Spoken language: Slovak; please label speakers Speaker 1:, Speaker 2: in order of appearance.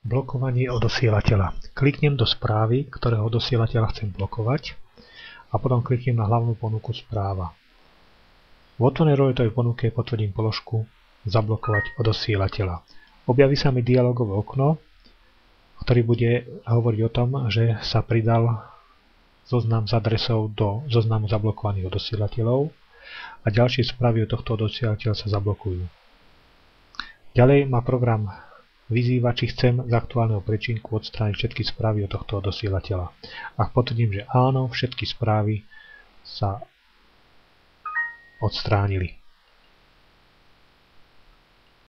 Speaker 1: Blokovanie odosielateľa. Kliknem do správy, ktorého odosielateľa chcem blokovať a potom kliknem na hlavnú ponuku správa. V otvorenej roletovej ponuke potvrdím položku zablokovať odosielateľa. Objaví sa mi dialogové okno, ktorý bude hovoriť o tom, že sa pridal zoznam s adresou do zoznamu zablokovaných odosielateľov a ďalšie správy od tohto odosielateľa sa zablokujú. Ďalej ma program vyzýva, či chcem z aktuálneho prečinku odstrániť všetky správy od tohto odosielateľa. Ak potvrdím, že áno, všetky správy sa odstránili.